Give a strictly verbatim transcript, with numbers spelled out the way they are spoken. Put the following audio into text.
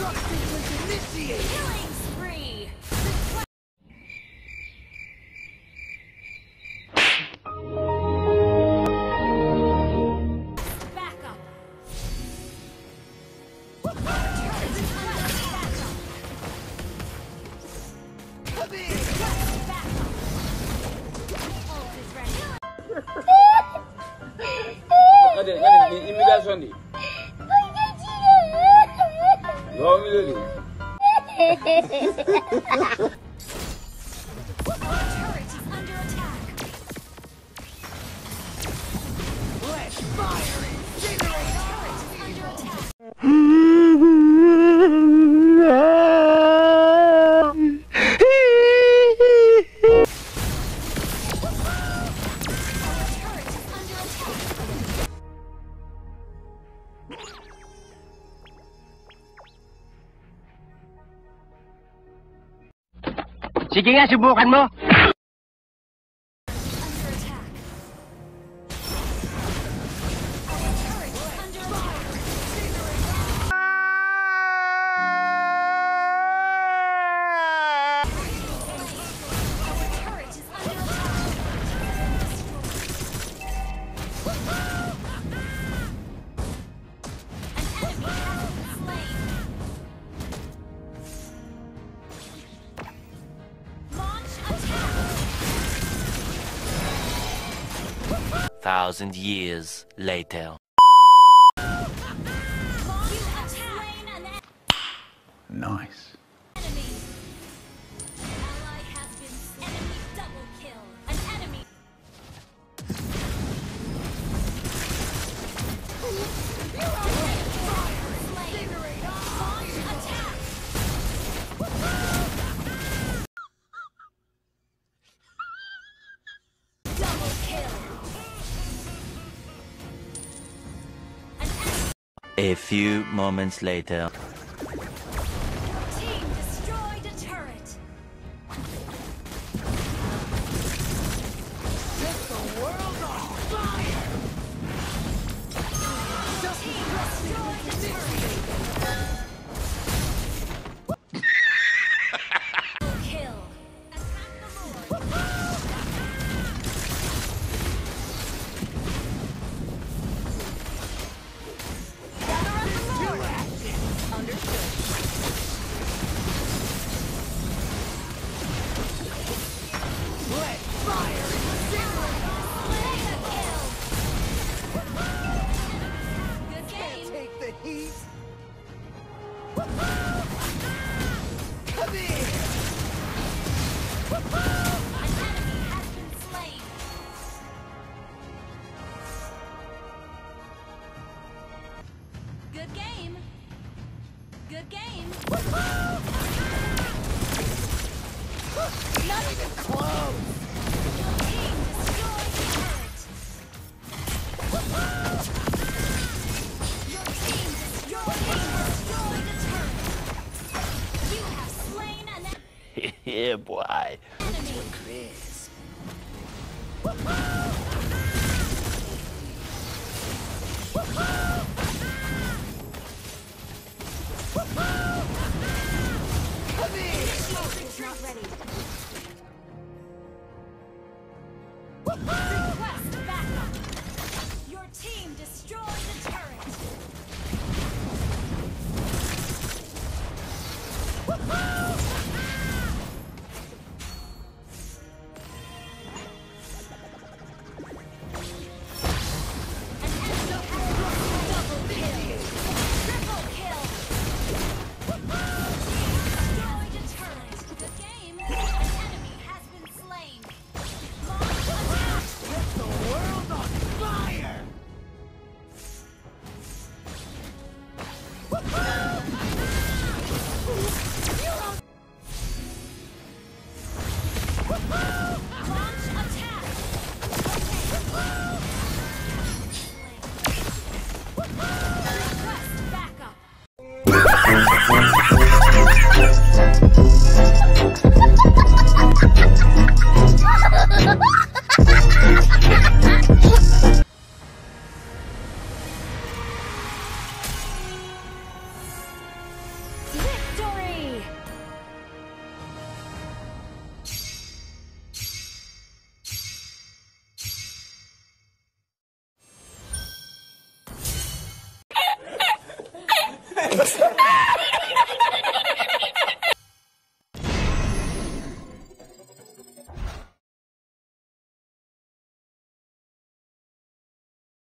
Killing spree. Back up. Ada, ada di imigrasi ni. Dua miliar. Sige nga, subukan mo. Thousand years later. Nice. Enemy. Ally has been enemy double kill. An enemy. You are slain. Launch attack. Double kill. An enemy. A few moments later. Team destroyed a turret. Set the world on fire! Team destroyed a turret. Double kill. Attack the Lord. Gather up the Lord. Understood. Let fire Slay the kill. Good game. take the heat! Come here! An enemy has been slain. Good game. Good game. Not even close! Your team destroyed the turret. Your team destroyed, destroyed the turret. You have slain an Yeah, boy. enemy. Chris. Come here! Shield is not ready. Request backup. Your team destroyed the turret. right.